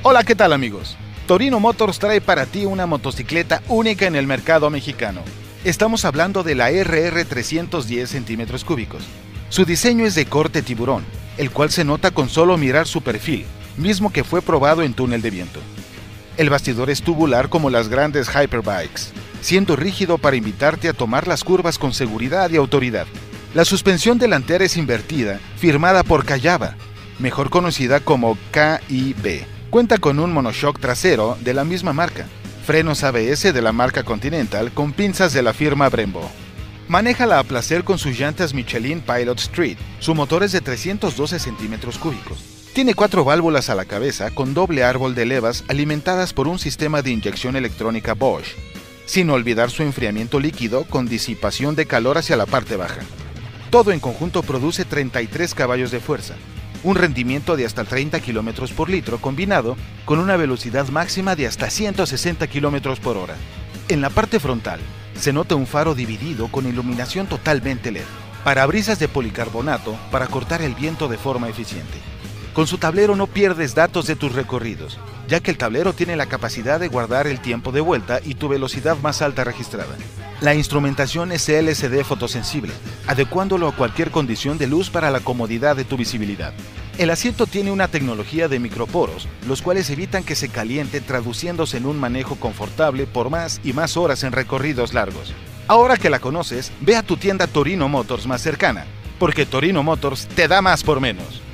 Hola, ¿qué tal amigos? Torino Motors trae para ti una motocicleta única en el mercado mexicano. Estamos hablando de la RR 310 centímetros cúbicos. Su diseño es de corte tiburón, el cual se nota con solo mirar su perfil, mismo que fue probado en túnel de viento. El bastidor es tubular como las grandes Hyperbikes, siendo rígido para invitarte a tomar las curvas con seguridad y autoridad. La suspensión delantera es invertida, firmada por Cayaba, mejor conocida como KIB. Cuenta con un monoshock trasero de la misma marca, frenos ABS de la marca Continental con pinzas de la firma Brembo. Manéjala a placer con sus llantas Michelin Pilot Street. Su motor es de 312 centímetros cúbicos. Tiene 4 válvulas a la cabeza con doble árbol de levas alimentadas por un sistema de inyección electrónica Bosch, sin olvidar su enfriamiento líquido con disipación de calor hacia la parte baja. Todo en conjunto produce 33 caballos de fuerza, un rendimiento de hasta 30 km por litro combinado con una velocidad máxima de hasta 160 km por hora. En la parte frontal se nota un faro dividido con iluminación totalmente LED, parabrisas de policarbonato para cortar el viento de forma eficiente. Con su tablero no pierdes datos de tus recorridos, ya que el tablero tiene la capacidad de guardar el tiempo de vuelta y tu velocidad más alta registrada. La instrumentación es LCD fotosensible, adecuándolo a cualquier condición de luz para la comodidad de tu visibilidad. El asiento tiene una tecnología de microporos, los cuales evitan que se caliente, traduciéndose en un manejo confortable por más y más horas en recorridos largos. Ahora que la conoces, ve a tu tienda Torino Motors más cercana, porque Torino Motors te da más por menos.